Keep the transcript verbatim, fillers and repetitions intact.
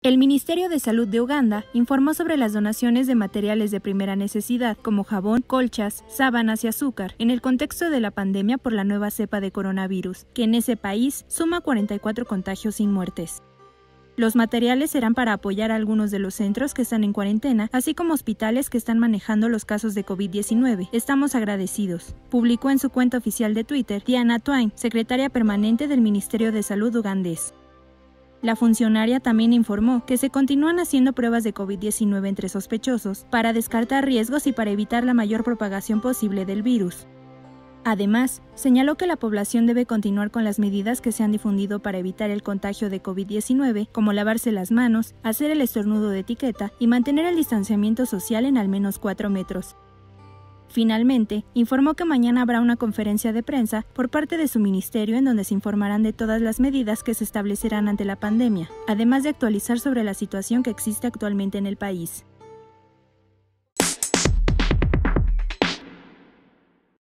El Ministerio de Salud de Uganda informó sobre las donaciones de materiales de primera necesidad como jabón, colchas, sábanas y azúcar en el contexto de la pandemia por la nueva cepa de coronavirus, que en ese país suma cuarenta y cuatro contagios sin muertes. Los materiales serán para apoyar a algunos de los centros que están en cuarentena, así como hospitales que están manejando los casos de COVID diecinueve. Estamos agradecidos, publicó en su cuenta oficial de Twitter Diana Twain, secretaria permanente del Ministerio de Salud ugandés. La funcionaria también informó que se continúan haciendo pruebas de COVID diecinueve entre sospechosos para descartar riesgos y para evitar la mayor propagación posible del virus. Además, señaló que la población debe continuar con las medidas que se han difundido para evitar el contagio de COVID diecinueve, como lavarse las manos, hacer el estornudo de etiqueta y mantener el distanciamiento social en al menos cuatro metros. Finalmente, informó que mañana habrá una conferencia de prensa por parte de su ministerio en donde se informarán de todas las medidas que se establecerán ante la pandemia, además de actualizar sobre la situación que existe actualmente en el país.